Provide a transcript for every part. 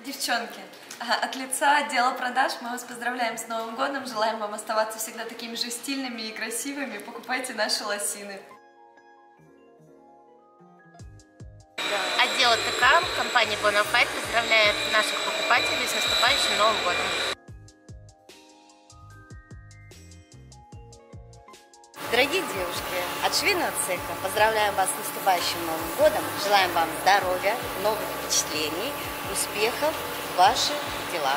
Девчонки, от лица отдела продаж мы вас поздравляем с Новым годом, желаем вам оставаться всегда такими же стильными и красивыми. Покупайте наши лосины. Отдел ТК компании Bonafide поздравляет наших покупателей с наступающим Новым годом. Дорогие девушки, от швейного цеха поздравляем вас с наступающим Новым годом. Желаем вам здоровья, новых впечатлений, успехов в ваших делах.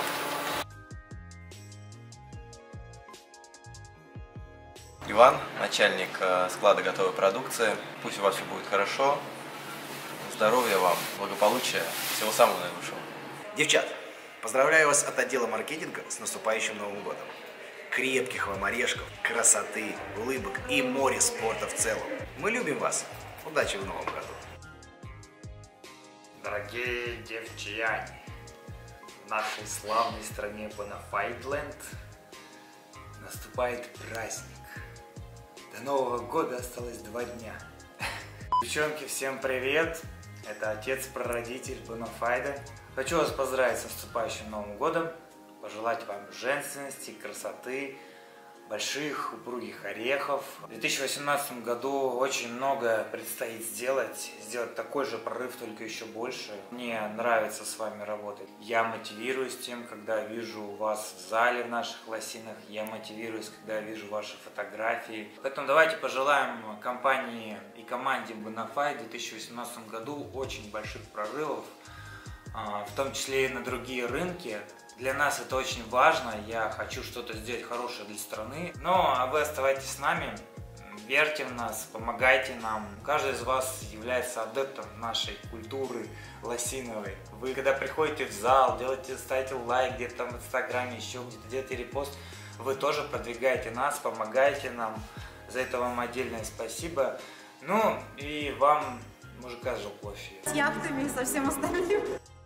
Иван, начальник склада готовой продукции. Пусть у вас все будет хорошо. Здоровья вам, благополучия, всего самого наилучшего. Девчат, поздравляю вас от отдела маркетинга с наступающим Новым годом. Крепких вам орешков, красоты, улыбок и море спорта в целом. Мы любим вас. Удачи в Новом году. Дорогие девчяне, в нашей славной стране Bonafide наступает праздник. До Нового года осталось 2 дня. Девчонки, всем привет! Это отец-прародитель Bonafide. Хочу вас поздравить с наступающим Новым годом, пожелать вам женственности, красоты, больших упругих орехов. В 2018 году очень много предстоит сделать такой же прорыв, только еще больше. Мне нравится с вами работать. Я мотивируюсь тем, когда вижу вас в зале в наших лосинах, я мотивируюсь, когда вижу ваши фотографии. Поэтому давайте пожелаем компании и команде Bonafide в 2018 году очень больших прорывов, в том числе и на другие рынки. Для нас это очень важно, я хочу что-то сделать хорошее для страны. Но вы оставайтесь с нами, верьте в нас, помогайте нам. Каждый из вас является адептом нашей культуры лосиновой. Вы когда приходите в зал, ставите лайк где-то там в инстаграме, еще где-то делаете репост, вы тоже продвигаете нас, помогаете нам. За это вам отдельное спасибо. Ну и вам мужика с жилплощади. С яхтами и со всем остальным.